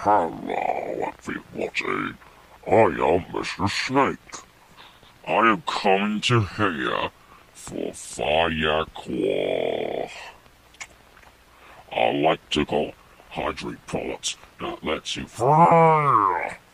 Hello, everybody. I am Mr. Snake. I am coming to here for Viacol. I like to call hydrate products that lets you fly